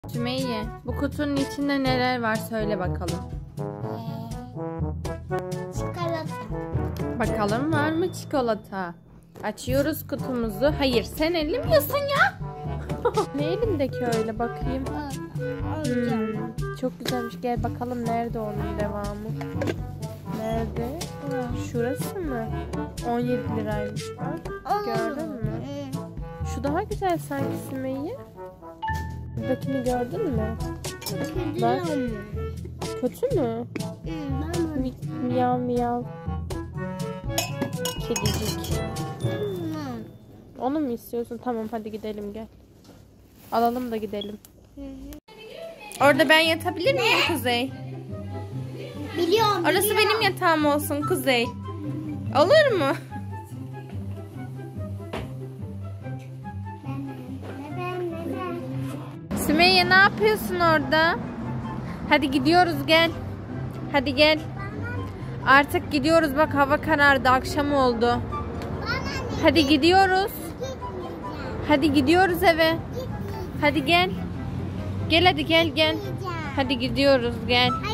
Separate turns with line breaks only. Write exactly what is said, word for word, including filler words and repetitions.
Sümeyye, bu kutunun içinde neler var söyle bakalım.
Çikolata.
Bakalım var mı çikolata? Açıyoruz kutumuzu. Hayır, sen ellemiyorsun ya. Ne elindeki öyle bakayım. Hmm, çok güzelmiş. Gel bakalım nerede onun devamı. Nerede? Şurası mı? on yedi liraymış bak. Gördün mü? Şu daha güzel sanki Sümeyye. Buradakini gördün mü? Bak. Kötü mü? Mi miyav miyav. Kedicik. Onu mu istiyorsun? Tamam hadi gidelim gel. Alalım da gidelim. Orada ben yatabilir miyim Kuzey?
Biliyorum.
Orası
biliyorum.
benim yatağım olsun Kuzey. Olur mu? Sümeyye ne yapıyorsun orada? Hadi gidiyoruz gel. Hadi gel. Artık gidiyoruz bak hava karardı, akşam oldu. Hadi gidiyoruz. Hadi gidiyoruz eve. Hadi gel. Gel hadi gel gel. Hadi gidiyoruz gel.